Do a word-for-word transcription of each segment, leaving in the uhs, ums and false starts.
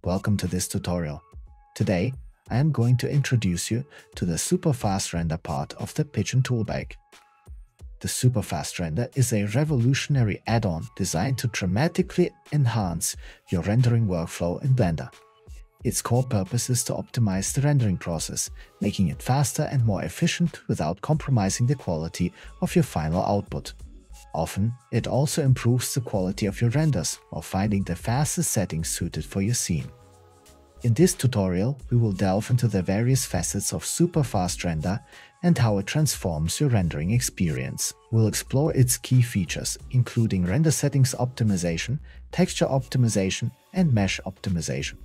welcome to this tutorial. Today, I am going to introduce you to the super fast render part of the Pidgeon Tool Bag. The super fast render is a revolutionary add-on designed to dramatically enhance your rendering workflow in Blender. Its core purpose is to optimize the rendering process, making it faster and more efficient without compromising the quality of your final output. Often, it also improves the quality of your renders while finding the fastest settings suited for your scene. In this tutorial, we will delve into the various facets of super fast render and how it transforms your rendering experience. We'll explore its key features, including render settings optimization, texture optimization, and mesh optimization.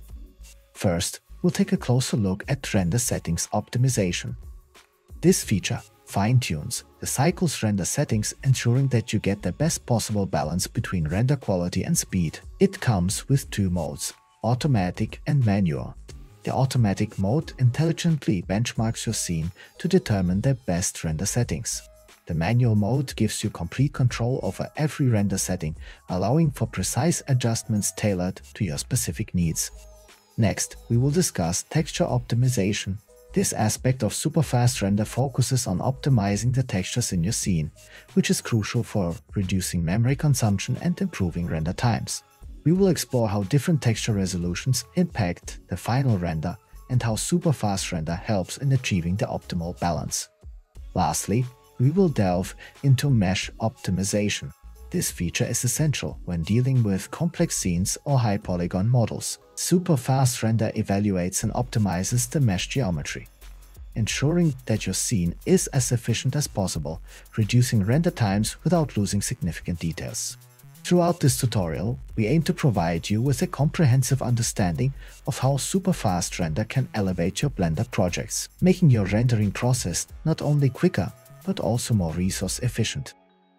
First, we'll take a closer look at render settings optimization. This feature fine-tunes the cycle's render settings, ensuring that you get the best possible balance between render quality and speed. It comes with two modes, automatic and manual. The automatic mode intelligently benchmarks your scene to determine the best render settings. The manual mode gives you complete control over every render setting, allowing for precise adjustments tailored to your specific needs. Next, we will discuss texture optimization. This aspect of super fast render focuses on optimizing the textures in your scene, which is crucial for reducing memory consumption and improving render times. We will explore how different texture resolutions impact the final render and how super fast render helps in achieving the optimal balance. Lastly, we will delve into mesh optimization. This feature is essential when dealing with complex scenes or high polygon models. Super fast render evaluates and optimizes the mesh geometry, ensuring that your scene is as efficient as possible, reducing render times without losing significant details. Throughout this tutorial, we aim to provide you with a comprehensive understanding of how super fast render can elevate your Blender projects, making your rendering process not only quicker, but also more resource efficient.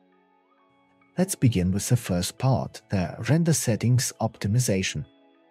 Let's begin with the first part, the render settings optimization.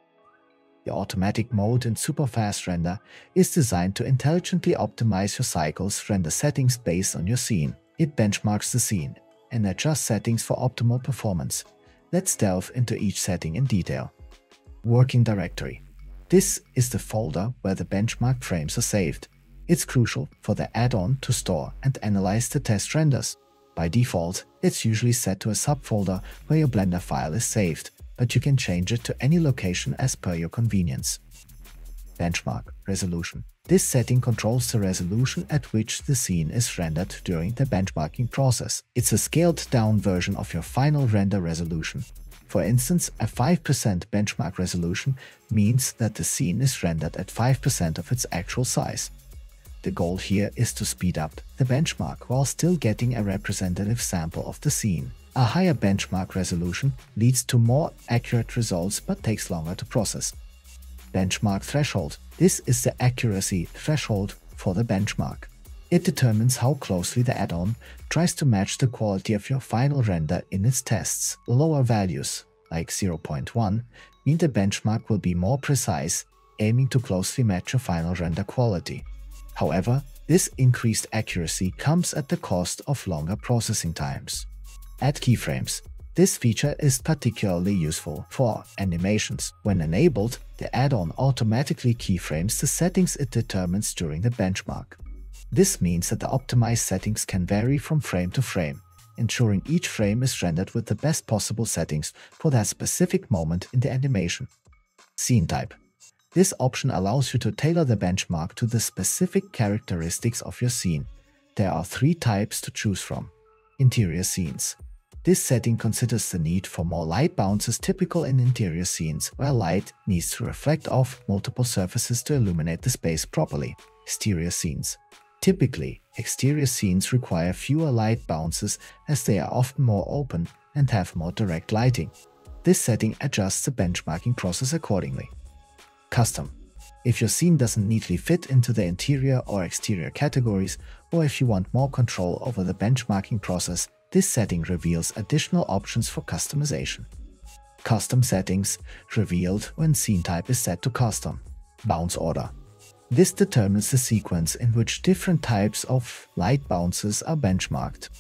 The automatic mode in super fast render is designed to intelligently optimize your cycle's render settings based on your scene. It benchmarks the scene and adjusts settings for optimal performance. Let's delve into each setting in detail. Working directory. This is the folder where the benchmark frames are saved. It's crucial for the add-on to store and analyze the test renders. By default, it's usually set to a subfolder where your Blender file is saved, but you can change it to any location as per your convenience. Benchmark resolution. This setting controls the resolution at which the scene is rendered during the benchmarking process. It's a scaled-down version of your final render resolution. For instance, a five percent benchmark resolution means that the scene is rendered at five percent of its actual size. The goal here is to speed up the benchmark while still getting a representative sample of the scene. A higher benchmark resolution leads to more accurate results but takes longer to process. Benchmark threshold. This is the accuracy threshold for the benchmark. It determines how closely the add-on tries to match the quality of your final render in its tests. Lower values, like zero point one, mean the benchmark will be more precise, aiming to closely match your final render quality. However, this increased accuracy comes at the cost of longer processing times. Add keyframes. This feature is particularly useful for animations. When enabled, the add-on automatically keyframes the settings it determines during the benchmark. This means that the optimized settings can vary from frame to frame, ensuring each frame is rendered with the best possible settings for that specific moment in the animation. Scene type. This option allows you to tailor the benchmark to the specific characteristics of your scene. There are three types to choose from. Interior scenes. This setting considers the need for more light bounces typical in interior scenes, where light needs to reflect off multiple surfaces to illuminate the space properly. Exterior scenes. Typically, exterior scenes require fewer light bounces as they are often more open and have more direct lighting. This setting adjusts the benchmarking process accordingly. Custom. If your scene doesn't neatly fit into the interior or exterior categories, or if you want more control over the benchmarking process, this setting reveals additional options for customization. Custom settings revealed when scene type is set to custom. Bounce order. This determines the sequence in which different types of light bounces are benchmarked.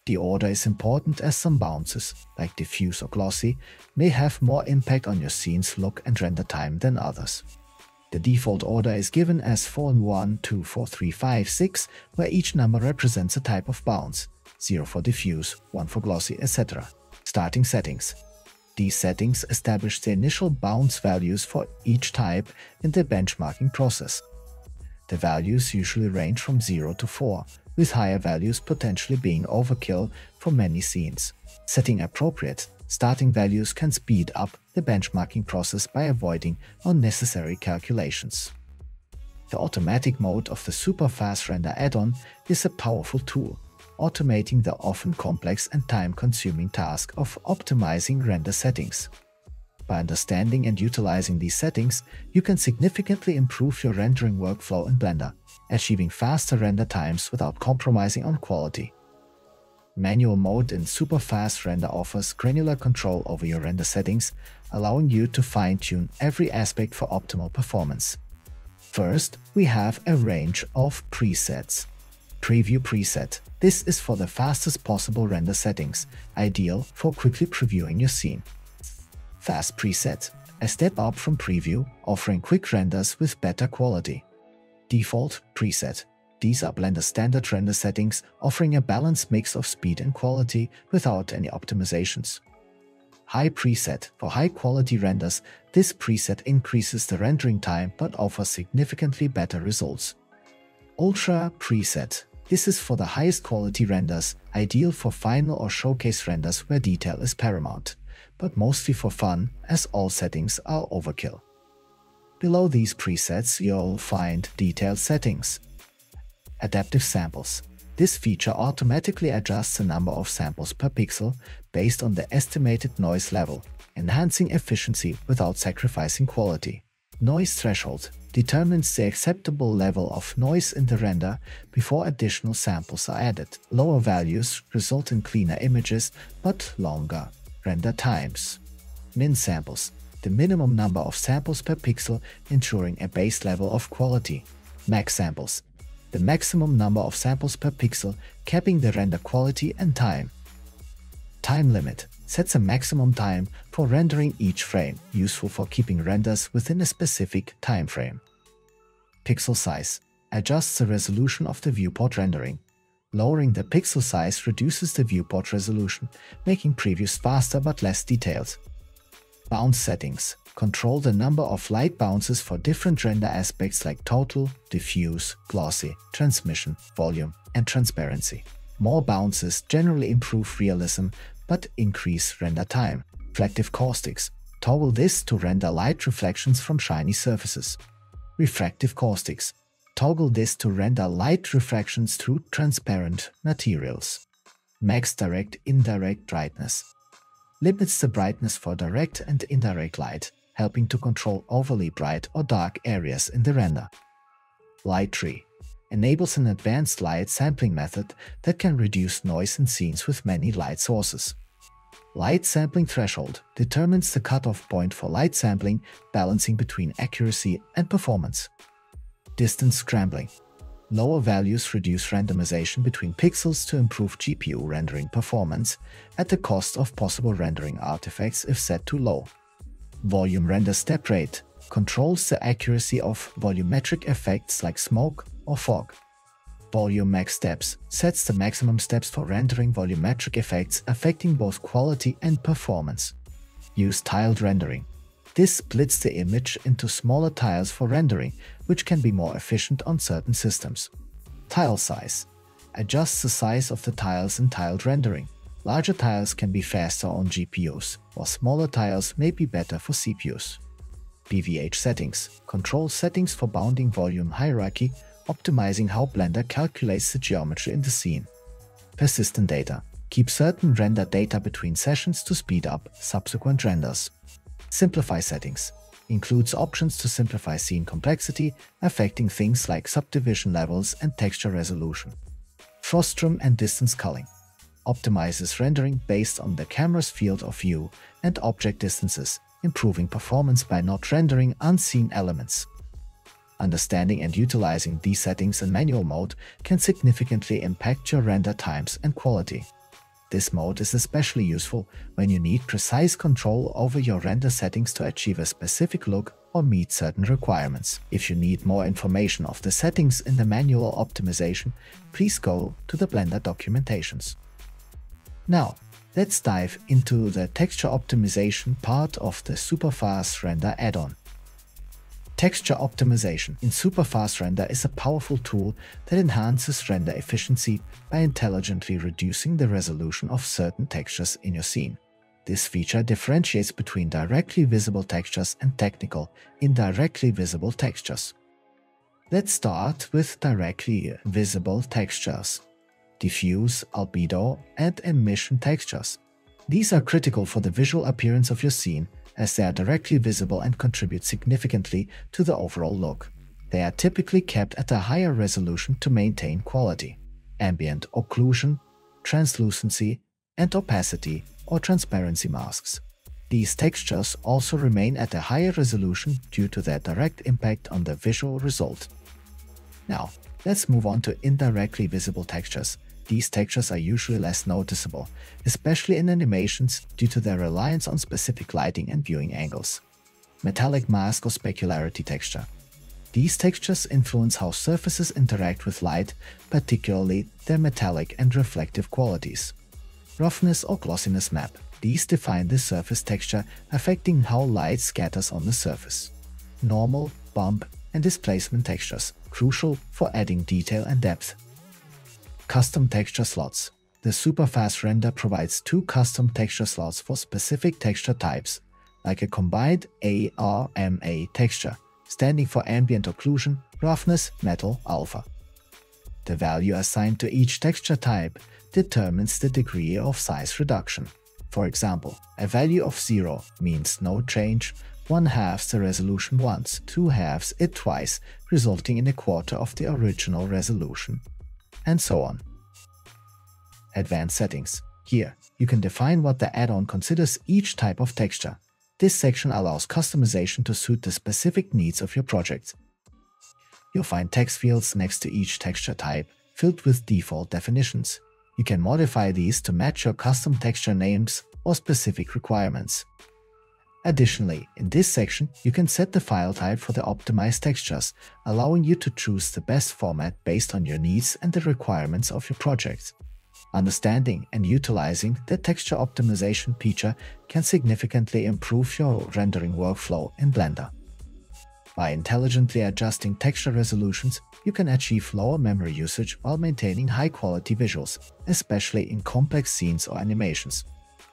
The order is important as some bounces, like diffuse or glossy, may have more impact on your scene's look and render time than others. The default order is given as four, one, two, four, three, five, six, where each number represents a type of bounce, zero for diffuse, one for glossy, et cetera. Starting settings. These settings establish the initial bounce values for each type in the benchmarking process. The values usually range from zero to four, with higher values potentially being overkill for many scenes. Setting appropriate starting values can speed up the benchmarking process by avoiding unnecessary calculations. The automatic mode of the Super Fast Render add-on is a powerful tool, automating the often complex and time-consuming task of optimizing render settings. By understanding and utilizing these settings, you can significantly improve your rendering workflow in Blender, achieving faster render times without compromising on quality. Manual mode in Super Fast Render offers granular control over your render settings, allowing you to fine-tune every aspect for optimal performance. First, we have a range of presets. Preview preset. This is for the fastest possible render settings, ideal for quickly previewing your scene. Fast preset. A step up from preview, offering quick renders with better quality. Default preset. These are Blender's standard render settings, offering a balanced mix of speed and quality without any optimizations. High preset. For high-quality renders, this preset increases the rendering time but offers significantly better results. Ultra preset. This is for the highest quality renders, ideal for final or showcase renders where detail is paramount, but mostly for fun, as all settings are overkill. Below these presets, you'll find detailed settings. Adaptive samples. This feature automatically adjusts the number of samples per pixel based on the estimated noise level, enhancing efficiency without sacrificing quality. Noise threshold determines the acceptable level of noise in the render before additional samples are added. Lower values result in cleaner images but longer render times. Min samples. The minimum number of samples per pixel, ensuring a base level of quality. Max samples. The maximum number of samples per pixel, capping the render quality and time. Time limit sets a maximum time for rendering each frame, useful for keeping renders within a specific time frame. Pixel size adjusts the resolution of the viewport rendering. Lowering the pixel size reduces the viewport resolution, making previews faster but less detailed. Bounce settings control the number of light bounces for different render aspects like total, diffuse, glossy, transmission, volume, and transparency. More bounces generally improve realism but increase render time. Reflective caustics toggle this to render light reflections from shiny surfaces. Refractive caustics toggle this to render light refractions through transparent materials. Max direct indirect brightness limits the brightness for direct and indirect light, helping to control overly bright or dark areas in the render. Light tree enables an advanced light sampling method that can reduce noise in scenes with many light sources. Light sampling threshold determines the cutoff point for light sampling, balancing between accuracy and performance. Distance scrambling. Lower values reduce randomization between pixels to improve G P U rendering performance at the cost of possible rendering artifacts if set too low. Volume render step rate controls the accuracy of volumetric effects like smoke or fog. Volume max steps sets the maximum steps for rendering volumetric effects affecting both quality and performance. Use tiled rendering. This splits the image into smaller tiles for rendering, which can be more efficient on certain systems. Tile size adjusts the size of the tiles in tiled rendering. Larger tiles can be faster on G P Us, while smaller tiles may be better for C P Us. P V H settings control settings for bounding volume hierarchy, optimizing how Blender calculates the geometry in the scene. Persistent data keep certain render data between sessions to speed up subsequent renders. Simplify settings includes options to simplify scene complexity, affecting things like subdivision levels and texture resolution. Frostum and distance culling optimizes rendering based on the camera's field of view and object distances, improving performance by not rendering unseen elements. Understanding and utilizing these settings in manual mode can significantly impact your render times and quality. This mode is especially useful when you need precise control over your render settings to achieve a specific look or meet certain requirements. If you need more information of the settings in the manual optimization, please go to the Blender documentations. Now, let's dive into the texture optimization part of the Superfast Render add-on. Texture optimization in Superfast Render is a powerful tool that enhances render efficiency by intelligently reducing the resolution of certain textures in your scene. This feature differentiates between directly visible textures and technical, indirectly visible textures. Let's start with directly visible textures: diffuse, albedo, and emission textures. These are critical for the visual appearance of your scene, as they are directly visible and contribute significantly to the overall look. They are typically kept at a higher resolution to maintain quality. Ambient occlusion, translucency, and opacity or transparency masks. These textures also remain at a higher resolution due to their direct impact on the visual result. Now, let's move on to indirectly visible textures. These textures are usually less noticeable, especially in animations due to their reliance on specific lighting and viewing angles. Metallic mask or specularity texture. These textures influence how surfaces interact with light, particularly their metallic and reflective qualities. Roughness or glossiness map. These define the surface texture, affecting how light scatters on the surface. Normal, bump, and displacement textures, crucial for adding detail and depth. Custom texture slots. The Superfast Render provides two custom texture slots for specific texture types, like a combined A R M A texture, standing for ambient occlusion, roughness, metal, alpha. The value assigned to each texture type determines the degree of size reduction. For example, a value of zero means no change, one halves the resolution once, two halves it twice, resulting in a quarter of the original resolution, and so on. Advanced settings. Here, you can define what the add-on considers each type of texture. This section allows customization to suit the specific needs of your project. You'll find text fields next to each texture type, filled with default definitions. You can modify these to match your custom texture names or specific requirements. Additionally, in this section, you can set the file type for the optimized textures, allowing you to choose the best format based on your needs and the requirements of your project. Understanding and utilizing the texture optimization feature can significantly improve your rendering workflow in Blender. By intelligently adjusting texture resolutions, you can achieve lower memory usage while maintaining high-quality visuals, especially in complex scenes or animations.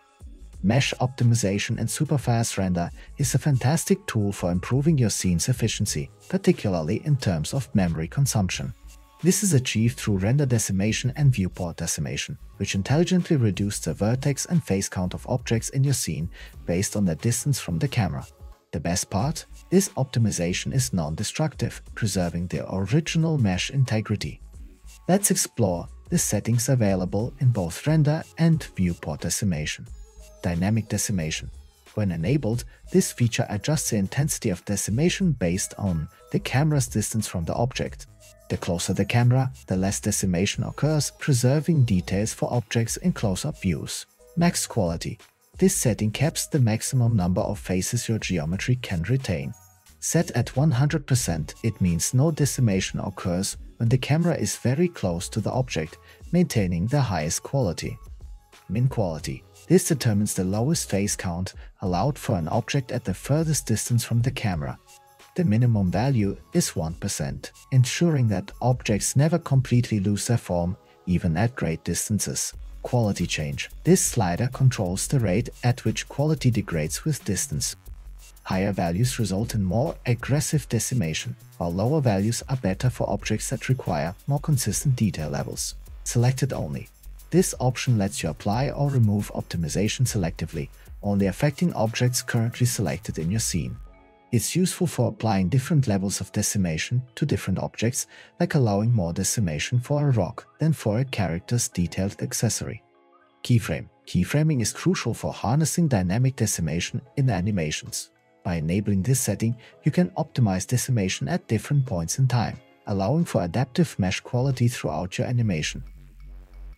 Mesh optimization in Superfast Render is a fantastic tool for improving your scene's efficiency, particularly in terms of memory consumption. This is achieved through render decimation and viewport decimation, which intelligently reduce the vertex and face count of objects in your scene based on their distance from the camera. The best part? This optimization is non-destructive, preserving the original mesh integrity. Let's explore the settings available in both render and viewport decimation. Dynamic decimation. When enabled, this feature adjusts the intensity of decimation based on the camera's distance from the object. The closer the camera, the less decimation occurs, preserving details for objects in close-up views. Max quality. This setting caps the maximum number of faces your geometry can retain. Set at one hundred percent, it means no decimation occurs when the camera is very close to the object, maintaining the highest quality. Min quality. This determines the lowest face count allowed for an object at the furthest distance from the camera. The minimum value is one percent, ensuring that objects never completely lose their form, even at great distances. Quality change. This slider controls the rate at which quality degrades with distance. Higher values result in more aggressive decimation, while lower values are better for objects that require more consistent detail levels. Selected only. This option lets you apply or remove optimization selectively, only affecting objects currently selected in your scene. It's useful for applying different levels of decimation to different objects, like allowing more decimation for a rock than for a character's detailed accessory. Keyframe. Keyframing is crucial for harnessing dynamic decimation in animations. By enabling this setting, you can optimize decimation at different points in time, allowing for adaptive mesh quality throughout your animation.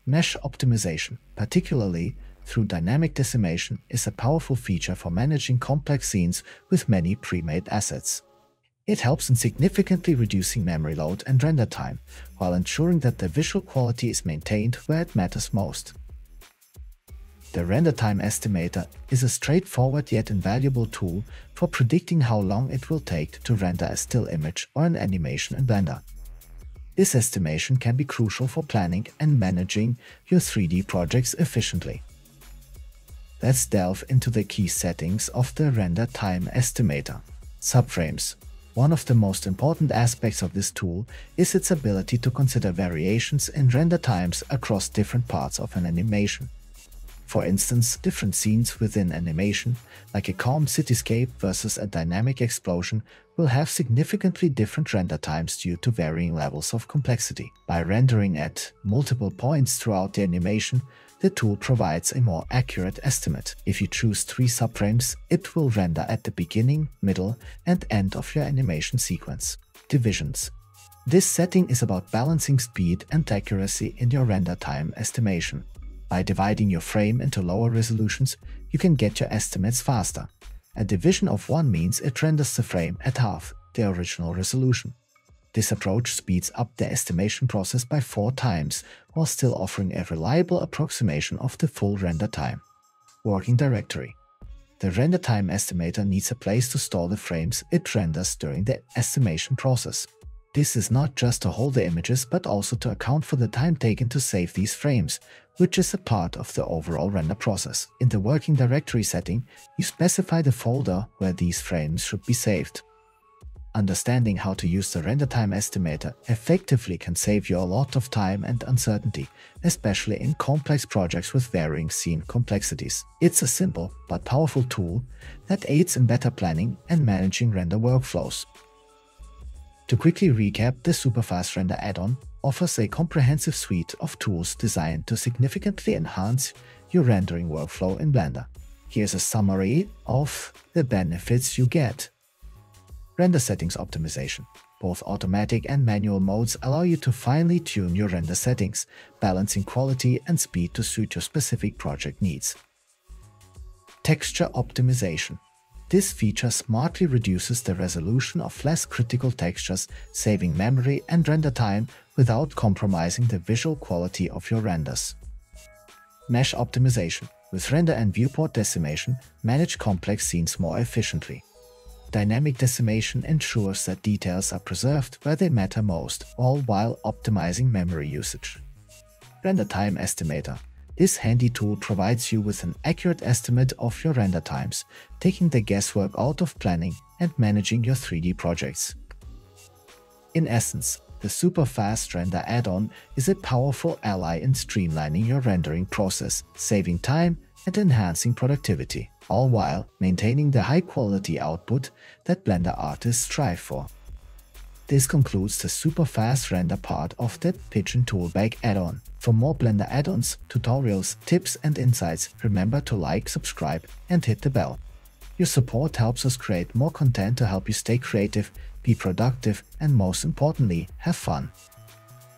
Mesh optimization, particularly through dynamic decimation, is a powerful feature for managing complex scenes with many pre-made assets. It helps in significantly reducing memory load and render time, while ensuring that the visual quality is maintained where it matters most. The Render Time Estimator is a straightforward yet invaluable tool for predicting how long it will take to render a still image or an animation in Blender. This estimation can be crucial for planning and managing your three D projects efficiently. Let's delve into the key settings of the Render Time Estimator. Subframes. One of the most important aspects of this tool is its ability to consider variations in render times across different parts of an animation. For instance, different scenes within animation, like a calm cityscape versus a dynamic explosion, will have significantly different render times due to varying levels of complexity. By rendering at multiple points throughout the animation, the tool provides a more accurate estimate. If you choose three subframes, it will render at the beginning, middle, and end of your animation sequence. Divisions. This setting is about balancing speed and accuracy in your render time estimation. By dividing your frame into lower resolutions, you can get your estimates faster. A division of one means it renders the frame at half the original resolution. This approach speeds up the estimation process by four times, while still offering a reliable approximation of the full render time. Working directory. The Render Time Estimator needs a place to store the frames it renders during the estimation process. This is not just to hold the images, but also to account for the time taken to save these frames, which is a part of the overall render process. In the working directory setting, you specify the folder where these frames should be saved. Understanding how to use the Render Time Estimator effectively can save you a lot of time and uncertainty, especially in complex projects with varying scene complexities. It's a simple but powerful tool that aids in better planning and managing render workflows. To quickly recap, the Superfast Render add-on offers a comprehensive suite of tools designed to significantly enhance your rendering workflow in Blender. Here's a summary of the benefits you get. Render settings optimization. Both automatic and manual modes allow you to finely tune your render settings, balancing quality and speed to suit your specific project needs. Texture optimization. This feature smartly reduces the resolution of less critical textures, saving memory and render time without compromising the visual quality of your renders. Mesh optimization. With render and viewport decimation, manage complex scenes more efficiently. Dynamic decimation ensures that details are preserved where they matter most, all while optimizing memory usage. Render Time Estimator. This handy tool provides you with an accurate estimate of your render times, taking the guesswork out of planning and managing your three D projects. In essence, the Superfast Render add-on is a powerful ally in streamlining your rendering process, saving time and enhancing productivity, all while maintaining the high-quality output that Blender artists strive for. This concludes the Superfast Render part of the Pidgeon Tool Bag add-on. For more Blender add-ons, tutorials, tips and insights, remember to like, subscribe and hit the bell. Your support helps us create more content to help you stay creative, be productive and most importantly, have fun.